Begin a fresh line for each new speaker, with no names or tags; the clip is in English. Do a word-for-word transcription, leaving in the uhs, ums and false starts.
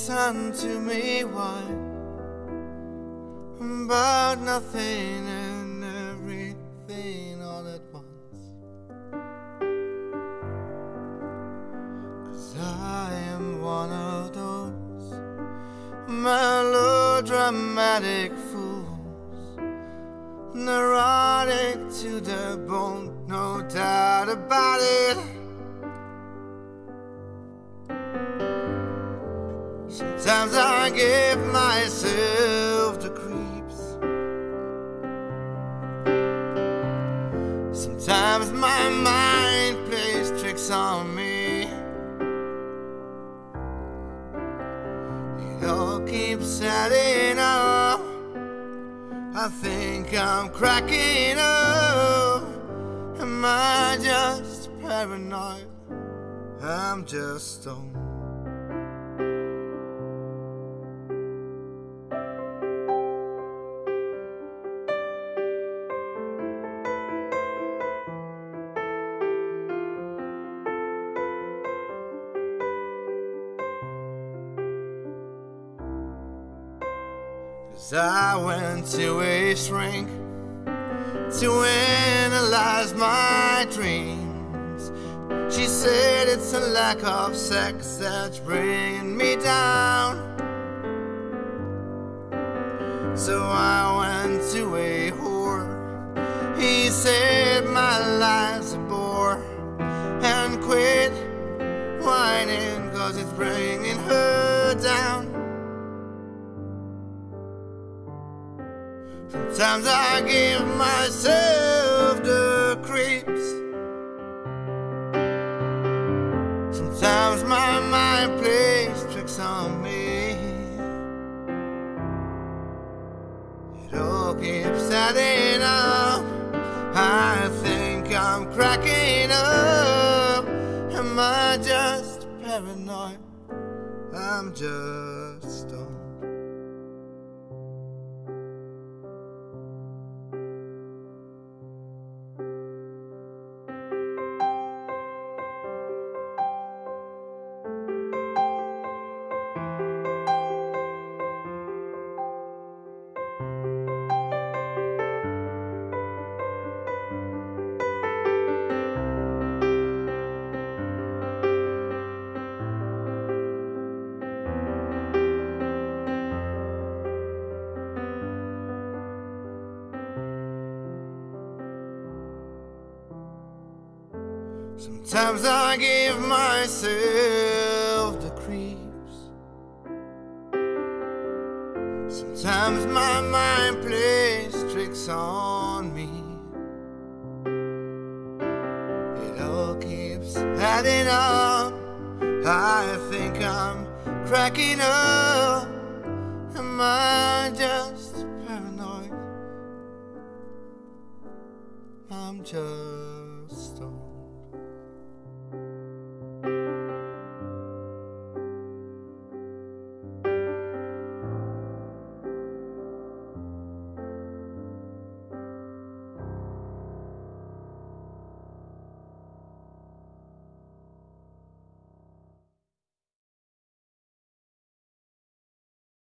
listen to me whine about nothing and everything all at once. 'Cause I am one of those melodramatic fools, neurotic to the bone, no doubt about it. Sometimes I give myself the creeps. Sometimes my mind plays tricks on me. It all keeps adding up. I think I'm cracking up. Am I just paranoid? I'm just stoned. I went to a shrink to analyze my dreams. She said it's a lack of sex that's bringing me down. So I went to a whore. He said my life's a bore, and quit whining 'cause it's bringing her down. Sometimes I give myself the creeps. Sometimes my mind plays tricks on me. It all keeps adding up. I think I'm cracking up. Am I just paranoid? I'm just stoned. Sometimes I give myself the creeps. Sometimes my mind plays tricks on me. It all keeps adding up. I think I'm cracking up. Am I just paranoid? I'm just stoned.